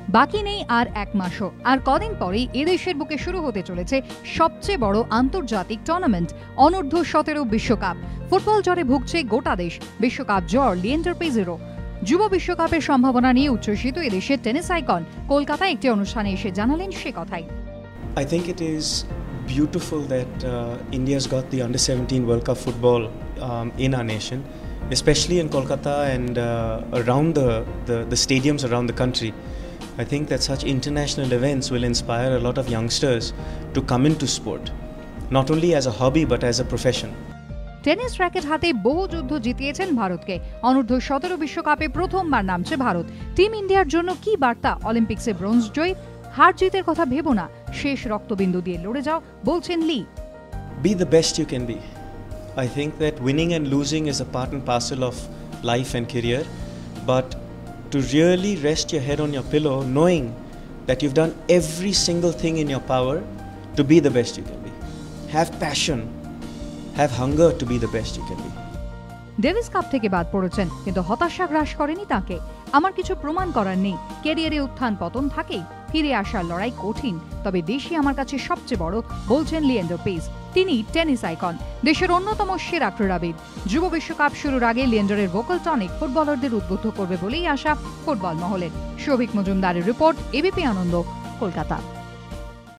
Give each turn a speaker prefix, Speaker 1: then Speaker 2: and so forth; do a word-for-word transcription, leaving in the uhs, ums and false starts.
Speaker 1: বাকি নেই আর এক মাসও, আর কদিন পরেই এদেশের বুকে শুরু হতে চলেছে সবচেয়ে বড় আন্তর্জাতিক টুর্নামেন্ট অনূর্ধ্ব সতেরো বিশ্বকাপ। ফুটবল জ্বরে ভুগছে গোটা দেশ, বিশ্বকাপ জ্বর লিয়েন্ডার পেজেরও। যুব বিশ্বকাপের সম্ভাবনা নিয়ে উচ্ছ্বসিত এদেশের টেনিস আইকন কলকাতায় একটি অনুষ্ঠানে এসে জানালেন সে কথাই।
Speaker 2: I think it is beautiful that uh, India's got the under seventeen World Cup football um, in our nation, especially in Kolkata and uh, around the, the, the stadiums around the country. I think that such international events will inspire a lot of youngsters to come into sport, not only as a hobby but as a profession.
Speaker 1: Tennis racket হাতে বহু যুদ্ধ জিতিয়েছেন ভারতকে। অনূর্ধ্ব সতেরো বিশ্বকাপে প্রথমবার নামছে Bharat. Team ইন্ডিয়ার জন্য কি বার্তা? অলিম্পিক্সে ব্রোঞ্জ জয়, হার জিতের কথা ভেবো না, শেষ রক্তবিন্দু দিয়ে লড়ে যাও, বলছেন Lee.
Speaker 2: Be the best you can be. I think that winning and losing is a part and parcel of life and career, but to really rest your head on your pillow knowing that you've done every single thing in your power to be the best you can be. Have passion, have hunger to be the best you can be.
Speaker 1: Davis Cup থেকে বাদ পড়েছেন, কিন্তু হতাশা গ্রাস করেনি তাকে। আমার কিছু প্রমাণ করার নেই, ক্যারিয়ারে উত্থান পতন থাকেই, ফিরে আসার লড়াই কঠিন, তবে দেশই আমার কাছে সবচেয়ে বড়, বলছেন লিয়েন্ডার পেস। তিনি টেনিস আইকন, দেশের অন্যতম সেরা ক্রীড়াবিদ। যুব বিশ্বকাপ শুরুর আগে লিয়েন্ডারের ভোকাল টনিক ফুটবলারদের উদ্বুদ্ধ করবে বলেই আশা ফুটবল মহলের। শোভিক মজুমদারের রিপোর্ট, এবিপি আনন্দ, কলকাতা।